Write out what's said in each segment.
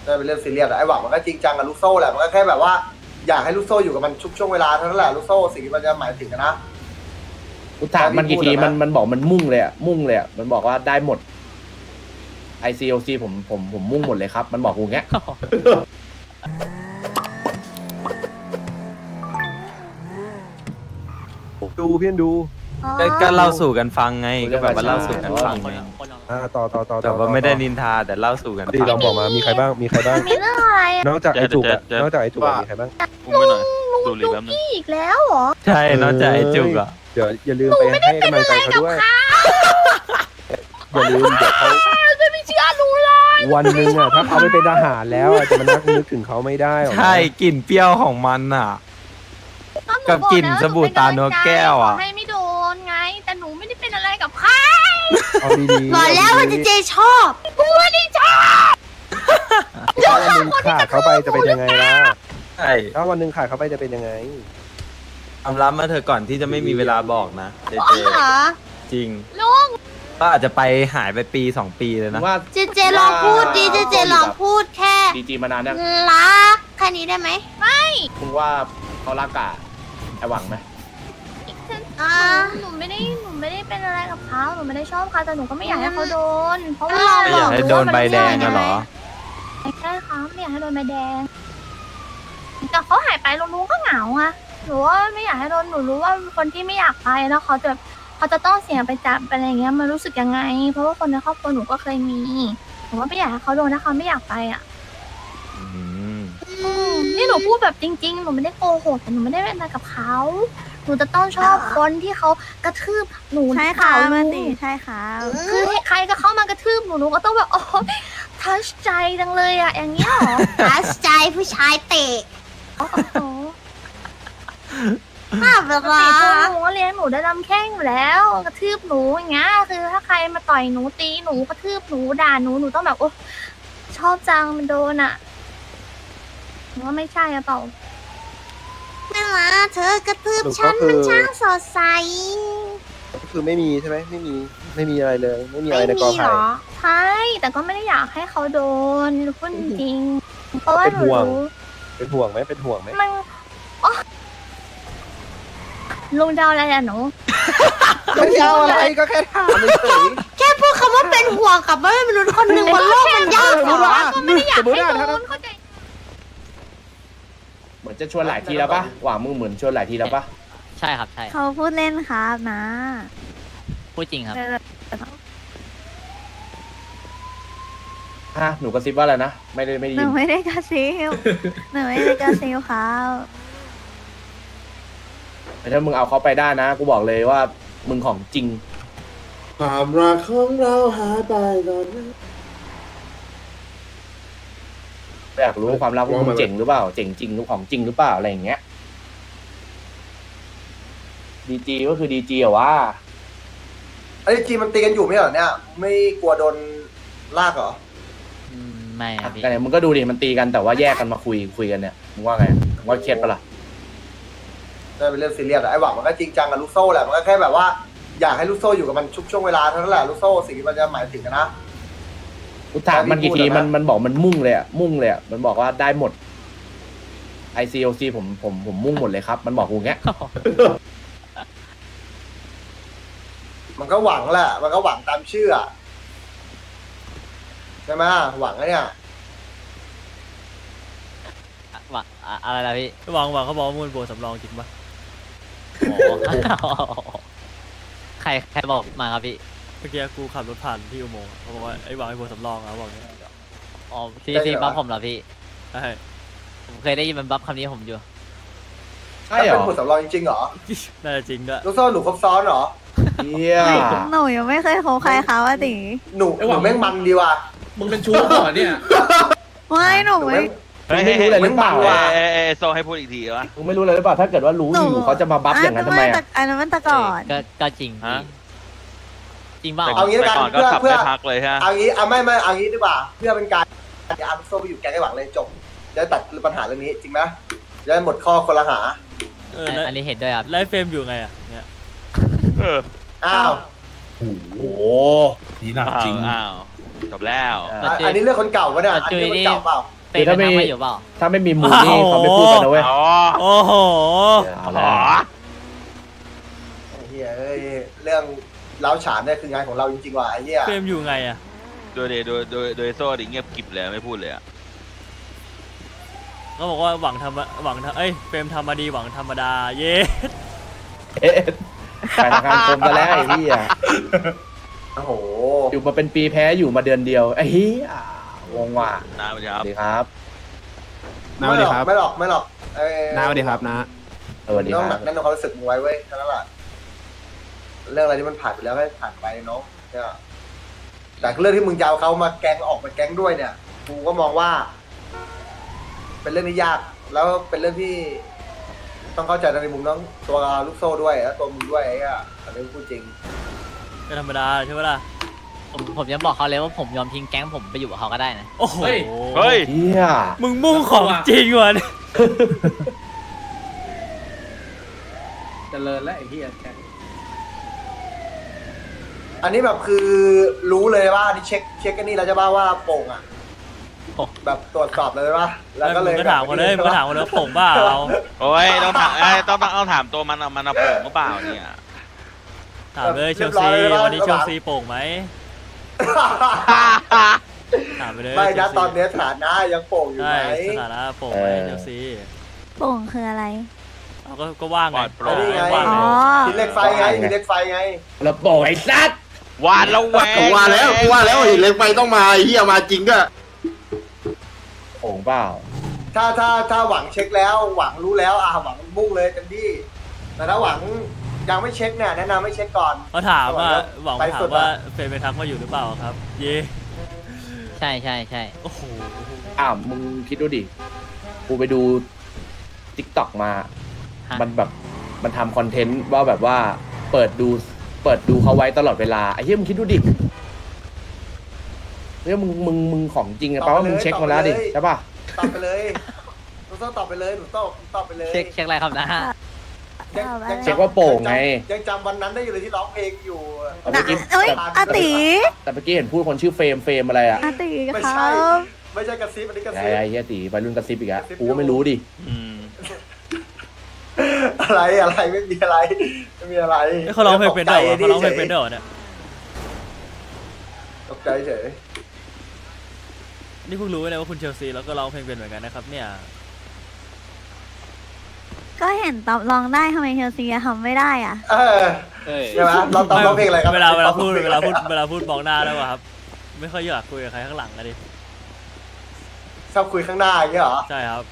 ได้เป็นเรื่องซีเรียสไอ้หวังมันก็จริงจังกับลูกโซ่แหละมันก็แค่แบบว่าอยากให้ลูกโซ่อยู่กับมันชุกช่วงเวลาเท่านั้นแหละลูกโซ่สิ่งที่มันจะหมายถึงนะกูถามมันกี่ทีมันบอกมันมุ่งเลยอ่ะมันบอกว่าได้หมด ICOC ผมมุ่งหมดเลยครับมันบอกกูเงี้ยดูเพี่อนดูก็เล่าสู่กันฟังไงก็แบบว่าเล่าสู่กันฟังไงต่อแต่ว่าไม่ได้นินทาแต่เล่าสู่กันดีลองบอกมามีใครบ้างมีเรื่องอะไรนอกจากไอ้จุกมีใครบ้างลุงจุกพี่อีกแล้วเหรอใช่นอกจากไอ้จุกอ่ะเดี๋ยวอย่าลืมไปให้กำลังใจเขาด้วยอย่าลืมเดี๋ยวเขาจะไม่เชื่อรู้เลยวันนึงอ่ะถ้าเขาไม่เป็นทหารแล้วจะมานึกถึงเขาไม่ได้ใช่กลิ่นเปรี้ยวของมันอ่ะกับกลิ่นสบู่ตาโนแก้วอ่ะให้ไม่โดนไงแต่หนูไม่ได้เป็นอะไรกับใครเอาดีๆบอกแล้วว่าเจชอบกูไม่ได้ชอบถ้าวันนึงขาดเขาไปจะเป็นยังไงล่ะใช่ถ้าวันนึงขาดเขาไปจะเป็นยังไงความลับมาเธอก่อนที่จะไม่มีเวลาบอกนะเจจริงลุงก็อาจจะไปหายไปปี2 ปีเลยนะว่าเจลองพูดดิเจลองพูดแค่ดีมานานยังรักแค่นี้ได้ไหมไม่คุณว่าเขารักกะไอหวังไหมหนูไม่ได้เป็นอะไรกับเขาหนูไม่ได้ชอบเขาแต่หนูก็ไม่อยากให้เขาโดนเพราะว่าไม่อยากให้โดนใบแดงนะหรอใช่ค่ะไม่อยากให้โดนใบแดงแต่เขาหายไปลุงก็เหงาอะหนูว่าไม่อยากให้โดนหนูรู้ว่าคนที่ไม่อยากไปแล้วเขาจะต้องเสี่ยงไปจับอะไรเงี้ยมันรู้สึกยังไงเพราะว่าคนในครอบครัวหนูก็เคยมีหนูว่าไม่อยากให้เขาโดนถ้าเขาไม่อยากไปอ่ะนี่หนูพูดแบบจริงๆหนูไม่ได้โกหกแต่หนูไม่ได้เป็นอะไรกับเขาหนูจะต้องชอบคนที่เขากระทืบหนูใช่ค่ะมาติใช่ค่ะคือใครก็เข้ามากระทืบหนูก็ต้องแบบโอ้ทัชใจจังเลยอ่ะอย่างเงี้ยหรอทัชใจผู้ชายเตะโอ้โหแบบว่าหนูก็เลี้ยงหนูได้ลำแข้งอยู่แล้วกระทืบหนูอย่างเงี้ยคือถ้าใครมาต่อยหนูตีหนูกระทืบหนูด่าหนูต้องแบบโอ้ชอบจังมันโดนอ่ะหนูว่าไม่ใช่อะเปล่าไม่ละเธอกระทืบฉันมันช่างสดใสคือไม่มีใช่ไหมไม่มีอะไรเลยไม่มีอะไรในกอไผ่ใช่แต่ก็ไม่ได้อยากให้เขาโดนพูดจริงเพราะว่าหนูเป็นห่วงไหมมันลุงเดาอะไรอะหนูไม่เดาอะไรก็แค่ถามเฉยแค่พูดคำว่าเป็นห่วงกับไม่รู้คนหนึ่งบนโลกมันยากกว่าก็ไม่ได้อยากให้โดนเข้าใจเหมือนจะชวนหลายทีแล้วปะหวังมึงเหมือนชวนหลายทีแล้วปะใช่ครับใช่เขาพูดเล่นครับนะพูดจริงครับหนูกระซิบว่าอะไรนะไม่ได้หนูไม่ได้กระซิบครับแต่ถ้ามึงเอาเขาไปได้นะกูบอกเลยว่ามึงของจริงความรักของเราหายไปตอนนั้นอยากรู้ความรักมึงเจ๋งหรือเปล่าเจ๋งจริงหรือของจริงหรือเปล่าอะไรอย่างเงี้ยดีจีก็คือดีจีอะว่าไอ้จีมันตีกันอยู่ไม่เหรอเนี่ยไม่กลัวโดนลากเหรอไม่ครับกันเนี่ยมึงก็ดูดิมันตีกันแต่ว่าแยกกันมาคุยกันเนี่ยมึงว่าไงมึงว่าเครียดปะล่ะได้เป็นเรื่องซีเรียสไอ้หวังมันก็จริงจังกับลูกโซ่แหละมันก็แค่แบบว่าอยากให้ลูกโซ่อยู่กับมันชุกช่วงเวลาเท่านั้นแหละลูกโซ่สิ่งที่มันจะหมายถึงนะกูถามมันกี่ทีมันบอกมันมุ่งเลยอ่ะมันบอกว่าได้หมด ICOC ผมมุ่งหมดเลยครับมันบอกกูเงี้ยมันก็หวังแหละมันก็หวังตามชื่อใช่ไหมหวังเนี่ยหวังอะไรล่ะพี่หวังเขาบอกว่ามูลโบสำรองจริงปะใครบอกมาครับพี่เมื่อกี้กูขับรถผ่านที่อุโมงค์เขาบอกว่าไอ้หวังไอ้โบสำรองเขาบอกเนี่ยอ๋อซีบัฟผมเหรอพี่ใช่ผมเคยได้ยินมันบัฟคำนี้ผมอยู่ใช่เหรอเป็นผู้สำรองจริงเหรอน่าจะจริงด้วยลูกโซ่หนูครบซ้อนเหรอหนูยังไม่เคยโคใครเขาอะติหนูแม่งมันดีว่ะมึงเป็นชู้เหรอเนี่ยไม่หนูไม่รู้อะไรหรือเปล่าโซให้พูดอีกทีวะมึงไม่รู้อะไรหรือเปล่าถ้าเกิดว่ารู้อยู่เขาจะมาบัฟอย่างนั้นทำไมอันนั้นมันตะก่อนก็จริงจริงเปล่าเอางี้แล้วกันเพื่อพักเลยฮะเอางี้ไม่เอางี้ดีกว่าเพื่อเป็นการเอาลูกโซ่ไปอยู่แก๊งไอ้หวังเลยจบจะตัดปัญหาเรื่องนี้จริงไหมจะหมดข้อคนละหาอันนี้เห็นด้วยครับไลฟ์เฟรมอยู่ไงอ่ะเนี่ยอ้าวโอ้โหนี่หนักจริงอ้าวจบแล้วอันนี้เรื่องคนเก่าปะเนี่ยอันนี้คนเก่าเปล่าเฟย์เป็นทางมาอยู่เปล่าถ้าไม่มีมูลนี่เขาไม่พูดกันนะเว้ยอ๋อโอ้โหเอาละไอ้เหี้ยเอ้ยเรื่องเล้าฉานเนี่ยคืองานของเราจริงๆว่ะไอ้เหี้ยเฟรมอยู่ไงอะโดยโซ่ดิเงียบกริบเลยไม่พูดเลยอะเขาบอกว่าหวังเอ้ยเฟรมทำมาดีหวังธรรมดาเย้เอ๊ะไปทางการคมซะแล้วไอ้เหี้ยโอ้โหอยู่มาเป็นปีแพ้อยู่มาเดือนเดียวไอ้เหี้ยงงว่ะน้าสวัสดีสครับวัสดีครับน้าสวัสดีครับไม่หรอกเอ้ยน้าสวัสดีครับน้าสวัสดีต้องคหรันับกแน่นในความรู้สึกมึงไว้เว้ยแค่นั้นแหละเรื่องอะไรที่มันผ่านไปแล้วก็ผ่านไปเนาะเนี่ยแต่เรื่องที่มึงจะเอาเขามาแก๊งออกมาแก๊งด้วยเนี่ยกูก็มองว่า เป็นเรื่องที่ยากแล้วเป็นเรื่องที่ ต้องเข้าใจในมุมน้องตัวลูกโซ่ด้วยแล้วตัวมึงด้วยไอ้เหี้ยอันนี้พูดจริงเป็นธรรมดาใช่ไหมล่ะผมยังบอกเขาเลยว่าผมยอมทิ้งแก๊งผมไปอยู่กับเขาก็ได้นะโอ้โหเฮ้ยเหี้ยมึงมุ่งของจริงว่ะเนี่ยเจริญแล้วไอ้เหี้ยอันนี้แบบคือรู้เลยว่านี่เช็คกันนี่แล้วจะบ้าว่าโป่งอ่ะแบบตรวจสอบเลยป่ะแล้วก็เลยมึงก็ถามเขาเลยมึงก็ถามเขาเลยว่าโป่งบ้าเอาโอ้ยต้องถามต้องถามตัวมันเอาโป่งหรือเปล่าเนี่ยถามเลยเชลซีวันนี้เชลซีโป่งไหมถามไปเลยไม่นะเชลซีตอนเนี้ยฐานะยังโป่งอยู่ใช่ไหมสถานะโป่งไหมเชลซีโป่งคืออะไรเอาก็ว่างไงปลอดโปร่งนี่ไงว่างอ๋ไงอหินเหล็กไฟไงหินเหล็กไฟไงแล้วโป่งไอ้สัตว์หวานแล้วแหวงกูว่าแล้วหินเหล็กไฟต้องมาไอ้เหี้ยมาจริงก็โป่งเปล่าถ้าหวังเช็คแล้วหวังรู้แล้วหวังมุ่งเลยเต็มที่แต่ถ้าหวังยังไม่เช็คเนี่ยแนะนำให้เช็คก่อนเขาถามว่าหวังไปถาสุมดว่าอะเฟรมไปทักมาอยู่หรือเปล่าครับ เย่ใช่ใช่ใช่โอ้โหมึงคิดดูดิกูไปดูทิกตอกมา มันแบบมันทำคอนเทนต์ว่าแบบว่าเปิดดูเขาไว้ตลอดเวลาไอ้เหี้ยมึงคิดดูดิเฮ้ยมึงของจริงอะแปลว่ามึงเช็คมาแล้วดิใช่ป่ะตอบไปเลยหนูต้องตอบไปเลยหนูต้องตอบไปเลยเช็คอะไรครับนะยังเช็คว่าโป่งไงยังจำวันนั้นได้อยู่เลยที่ร้องเพลงอยู่แต่เมื่อกี้เอ้ยอาติแต่เมื่อกี้เห็นพูดคนชื่อเฟรมอะไรอะอาติไม่คใช่รับไม่ใช่กระซิบอันนี้กระไอ้ซิบเหี้ยตีไปรุ่นกระซิบอีกอะกูก็ไม่รู้ดิอืมอะไรไม่มีอะไรไม่มีอะไรเอ้ยเขาร้องเพลงเป็นด้วยเหรอเขาร้องเพลงเป็นด้วยเหรอเนี่ยตกใจเฉยนี่เพิ่งรู้เลยว่าคุณเชลซีแล้วก็ร้องเพลงเป็นเหมือนกันนะครับเนี่ยก็เห็นตอบลองได้ทำไมเชลซีทำไม่ได้อ่ะใช่ไหมเราตอบร้องเพลงอะไรครับเวลาพูดมองหน้าแล้วอะครับ ไม่ค่อยอยากคุยกับใครข้างหลังอะดิชอบคุยข้างหน้าอย่างเงี้ยเหรอใช่ครับ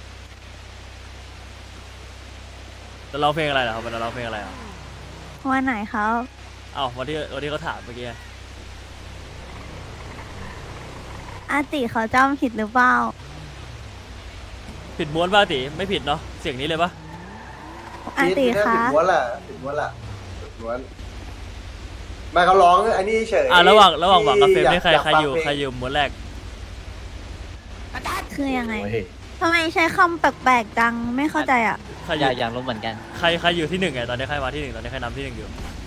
จะร้องเพลงอะไรเหรอครับมันจะร้องเพลงอะไรอ่ะวันไหนครับอ้าววันที่เขาถามเมื่อกี้อาติเขาจำผิดหรือเปล่าผิดม้วนป่ะติไม่ผิดเนาะเสียงนี้เลยปะอาติผิดคะม้วนแหละผิดม้วนไม่เขาร้องไอ้นี่เฉยระหว่างหวังกับเฟรมนี่ใครากฟังอยู่เพลงใครอยู่ม้วนแรกคือยังไงโอ้ยทำไมใช้คำแปลกๆจังไม่เข้าใจอ่ะใครอยู่อยากรู้เหมือนกันใครอยู่ที่หนึ่งไงตอนนี้ใครมาที่หนึ่งตอนนี้ใครนำที่หนึ่งอยู่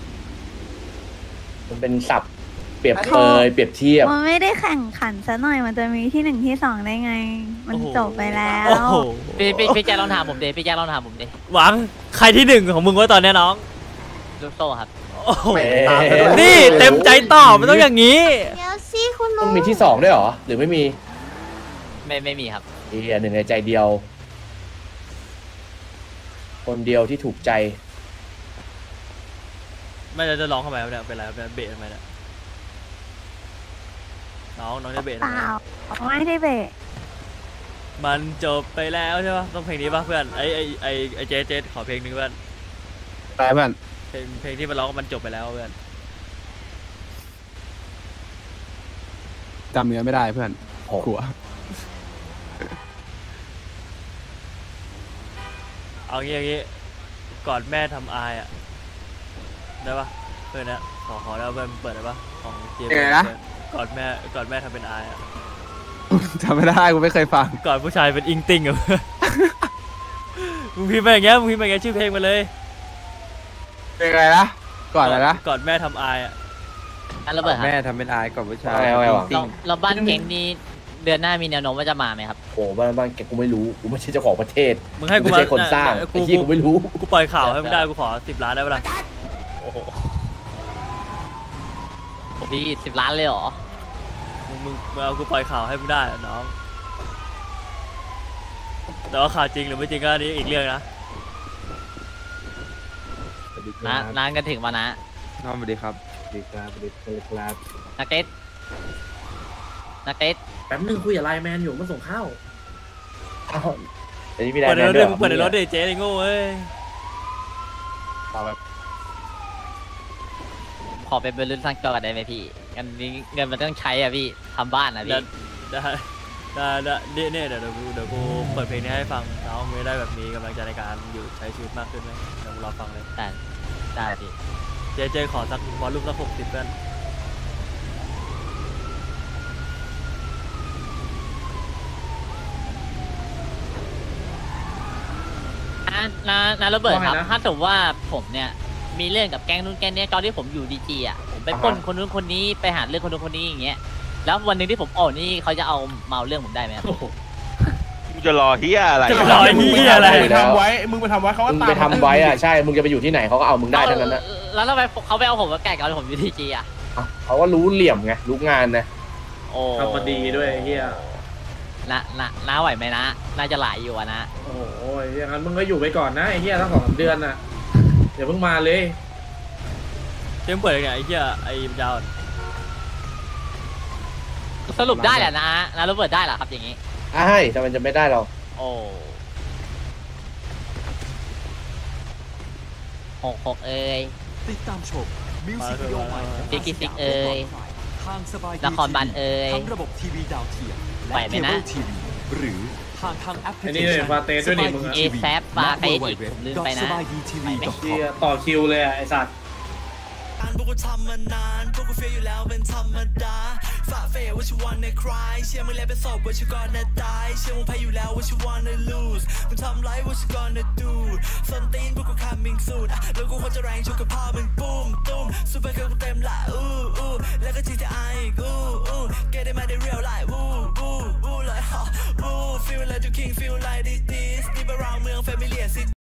มันเป็นศัพท์เปรียบเปยเปรียบเทียบมันไม่ได้แข่งขันซะหน่อยมันจะมีที่ 1 ที่ 2 ได้ไง มันจบไปแล้วโอ้โหพี่แจ๊คลองถามผมดิพี่แจ๊คลองถามผมดิหวังใครที่หนึ่งของมึงวะตอนนี้น้องลูกโซ่ครับโอ้โหแหมตามไปด้วยนี่เต็มใจตอบมันต้องอย่างนี้เดี๋ยวสิคุณลุต้อง งมีที่สองด้วยเหรอ หรือไม่มีไม่มีครับเฮียหนึ่งในใจเดียว คนเดียวที่ถูกใจไม่จะร้องทำไมครับเนี่ยเป็นไรครับเนี่ยเบะทำไมเนี่ยน้องจะเบะทำเปไมล่าไม่ได้เบะมันจบไปแล้วใช่ปะต้องเพลงนี้ปะเพื่อนไอเจขอเพลงหนึงเพื่อนไปเพื่อนเพลงที่มันร้องว่ามันจบไปแล้วเพื่อนจำเนื้อไม่ได้เพื่อนโอ้ขัวเอางี้ก่อนแม่ทำอายอ่ะได้ปะเพื่อนเนี่ยขอแล้วเพื่อนเปิดได้ปะของเจมก่อนแม่ทำเป็นอายอ่ะจำไม่ได้กูไม่เคยฟังก่อนผู้ชายเป็นอิงติงอ่ะ มึงพิมพ์ไปอย่างเงี้ยชื่อเพลงมาเลยเป็นไงนะก่อนอะไรนะก่อนแม่ทำอายอ่ะอันระเบิดครับแม่ทำเป็นอายก่อนผู้ชายเอาไงวะเราบ้านเก่งนี่เดือนหน้ามีแนวโน้มว่าจะมาไหมครับโอ้บ้านแกกูไม่รู้กูไม่ใช่เจ้าของประเทศมึงให้กูไม่มาใช่คนสร้างไอ้ที่กูไม่รู้กูปล่อยข่าวให้มึงได้กูขอ10 ล้านได้ปะล่ะโอ้โหพี่10 ล้านเลยเหรอมึงเอากูปล่อยข่าวให้มึงได้น้องแต่ว่าข่าวจริงหรือไม่จริงก็อันนี้อีกเรื่องนะนานกันถึงมานะน้องสวัสดีครับนักเก็ตนักเก็ตแป๊บนึงคุยกับไลน์แมนอยู่มาส่งข้าวอ้าวอันนี้มีได้เปิดในรถด้เดี๋วยยวมึงเปิดในรถเดี๋ยวเจ๊ไอ้โง่เอ้ยขอเป็นบรรลุสร้างจอกันได้ไหมพี่เงินมันต้องใช้อ่ะพี่ทำบ้านอ่ะพี่ได้เนี่ยเดี๋ยวกูเปิดเพลงนี้ให้ฟังน้องไม่ได้แบบมีกำลังใจในการอยู่ใช้ชีวิตมากขึ้นไหมเดี๋ยวกูรอฟังเลยได้พี่เจ๊ขอสักวอลลุ่มสัก60เพื่อนนะโรเบิร์ตครับถ้าสมมติว่าผมเนี่ยมีเรื่องกับแก๊งนู้นแก๊งนี้ตอนที่ผมอยู่ดีจีอ่ะผมไปปล้นคนนู้นคนนี้ไปหาเรื่องคนนู้นคนนี้อย่างเงี้ยแล้ววันหนึ่งที่ผมออกนี่เขาจะเอาเมาเรื่องผมได้ไหมครับมึงจะรอเฮียอะไรจะรอไอ้เหี้ยอะไรมึงไปทำไว้อ่ะใช่มึงจะไปอยู่ที่ไหนเขาก็เอามึงได้ทั้งนั้นนะแล้วทำไมเขาไปเอาผมมาแก่กันผมอยู่ดีจีอ่ะเขาก็รู้เหลี่ยมไงรู้งานนะโอ้ทำมาดีด้วยเฮียน้าไหวไหมนะน่าจะหลายอยู่อะนะโอ้โหอย่างนั้นมึงก็อยู่ไปก่อนนะไอ้เฮียตั้ง2-3 เดือนน่ะเดี๋ยวเพิ่งมาเลยเจ๊เปิดยังไงไอ้เหี้ยไอ้ยาวสรุปได้แหละนะโรเบิร์ตได้เหรอครับอย่างงี้ใช่ทำไมจะไม่ได้เราโอ้6เอ้ยติดตามชมมิวมาสิกเถวิดีโออะใหม่ซิกิซิกเอ้ยทางสบายนครบาลเอ้ยทั้งระบบทีวีดาวเทียมและไหวไหมเคนะเบิลทีวีหรือผ่านทางแอปพลิอันเคนี้เลยชันฟาเตสด้วยนี่มึงเอแซฟปาไปอีกผมลืมไปนะสบายดีทีวีเฮียต่อคิวเลยอ่ะไอสัตว์พวกกูทำมานานพวกกูเฟียอยู่แล้วเป็นธรรมดาฝ่าเฟยว่าชิวันในคลายเชื่อมึงแล้วเป็นศพว่าชิวก่อนนะตายเชื่อมึงแพ้อยู่แล้วว่าชิวันใน lose มึงทำไรว่าชิก่อนนะดูส้นตีนพวกกู coming soon แล้วกูควรจะแรงชุกกับพ่อมึงปุ้มตุ้มซูเปอร์เกิร์ลกูเต็มละแล้วก็ GTI อีกget it มาได้ real life like feel like the king feel like this deep around เมือง familiar city